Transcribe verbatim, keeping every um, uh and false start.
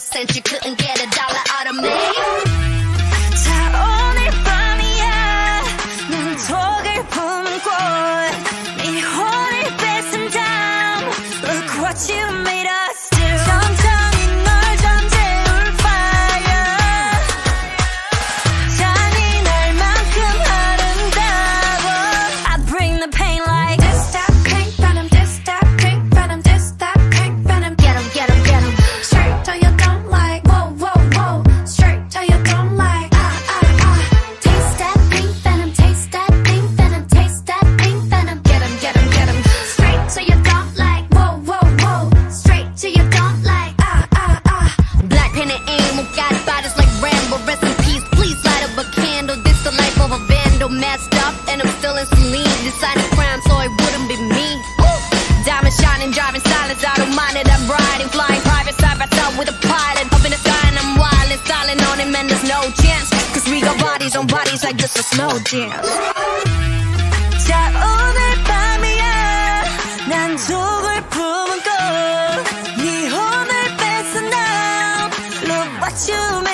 cent, you couldn't get a dollar out of me. 자, 오늘 밤이야. 난 독을 품은 꽃. 네 혼을 뺏은 다음. Look what you made us do. 천천히 널 잠재울 fire. 잔인할 만큼 아름다워. I bring the pain like this that pink venom, this that pink venom, this that pink venom. Get 'em, get 'em, get 'em. Straight till you don't like. Whoa, whoa, whoa. Straight till you don't like. Ah, ah, ah. Taste that pink venom, taste that pink venom, taste that pink venom. Get 'em, get 'em, get 'em. Straight till you don't like. Whoa, whoa, whoa. Straight till you don't like. Ah, ah, ah. BLACKPINK and aim, we got bodies like Rambo. Rest in peace, please light up a candle. This the life of a vandal, messed up, and I'm still in saline. Deciding crime, so it wouldn't be me. Woo! Diamond shining, driving silence, I don't mind it. I'm riding, flying private side by side with a pilot. Up in the sky and I'm wildin', styling on him, and there's no chance. Cause we got bodies on bodies like this is no dance. 자, 오늘 밤이야. 난 독을 품은 꽃. 네 혼을 뺏은 now. Look what you made.